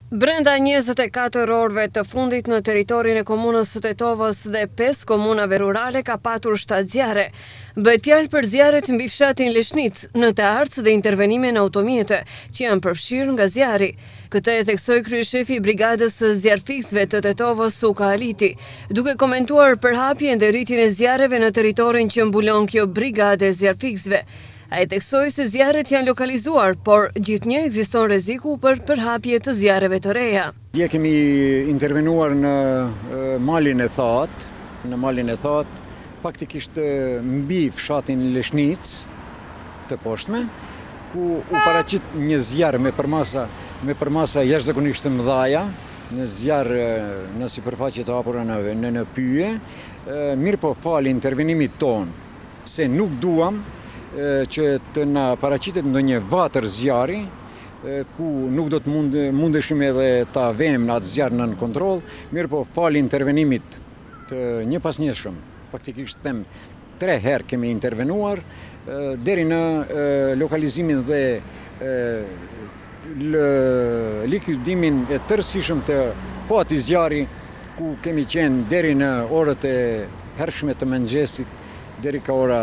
Brenda 24 orëve të fundit në territorin e komunës së Tetovës dhe 5 komunave rurale ka patur 7 zjarre. Bëhet fjalë për zjarret mbi fshatin Leshnic, në të ardhës dhe intervenime në automjete, që janë përfshirë nga zjarri. Këtë e theksoi kryeshefi i brigadës së zjarrfiksëve të Tetovës, Suka Aliti, duke komentuar përhapjen dhe rritjen e zjarreve në territorin që mbulon kjo brigade e zjarrfiksëve. A e theksoi se zjarret janë lokalizuar, por gjithnjë ekziston rreziku për përhapje të zjarreve të reja. Dje kemi intervenuar në malin e Thatë, faktikisht mbi fshatin Leshnic të poshtme, ku u paraqit një zjarr me përmasa jashtëzakonisht të mëdha, një zjarr në sipërfaqe të hapura në pyje, mirë po fal intervenimit ton, se nuk duam që të na paraqitet ndonjë vatër zjarri, ku nuk do të mundeshim edhe ta venim në atë zjarr nën kontroll, mirë po fal intervenimit të njëpasnjëshëm, faktikisht them 3 herë kemi intervenuar, deri në lokalizimin dhe likuidimin e tërësishëm të po atij zjarri, ku kemi qenë deri në orët e hershme të mëngjesit, deri ka ora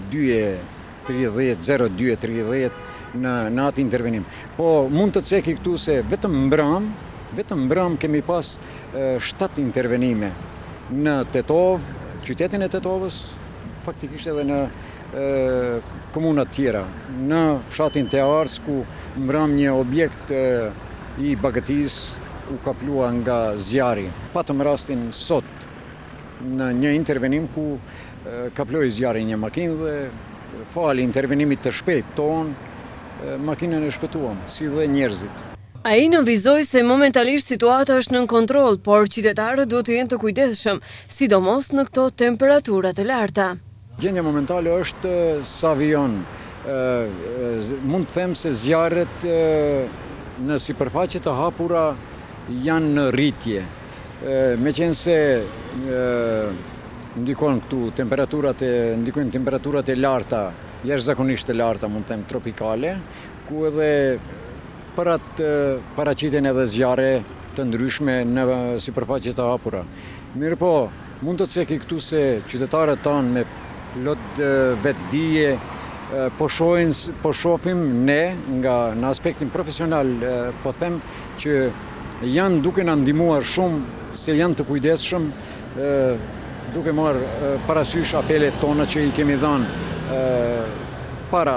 02:30 në atë intervenim. Po mund të ceki këtu se vetëm mbrëm kemi pas 7 intervenime në Tetovë, qytetin e Tetovës, faktikisht edhe në komunat tjera. Në fshatin Te Ardhës, ku mbrëm një objekt i bagëtisë u kaplua nga zjarri. Patëm rastin sot në një intervenim ku kaploi zjarri një makinë dhe fali intervenimit të shpejt ton, makinën e shpëtuam, si dhe njerëzit. Ai nënvizoi se momentalisht situata është nën kontroll, por qytetarët duhet të jenë të kujdesshëm, sidomos në këto temperatura të larta. Gjendja momentale është sa vijon. Mund të them se zjarret në sipërfaqe të hapura janë në rritje. Meqense ndikojnë temperaturat e larta, jashtëzakonisht të larta, mund të them tropikale, ku edhe paraqiten edhe zjarre të ndryshme në sipërfaqe të hapura. Mirë po, mund të ceki këtu se qytetarët tanë me plot vetdije po shohim ne në aspektin profesional, po them që janë duke na ndihmuar shumë, se janë të kujdesshëm, duke marrë parasysh apelet tona që i kemi dhënë para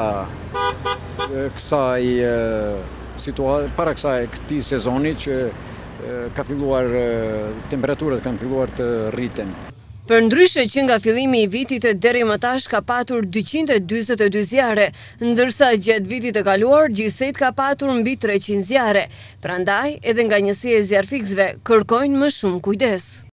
këtij sezoni që ka filluar, temperaturat kanë filluar të rriten. Përndryshe që nga fillimi i vitit deri më tash ka patur 242 zjarre, ndërsa gjatë vitit të kaluar gjithsejt ka patur mbi 300 zjarre. Prandaj, edhe nga njësia e zjarrfiksëve kërkojnë më shumë kujdes.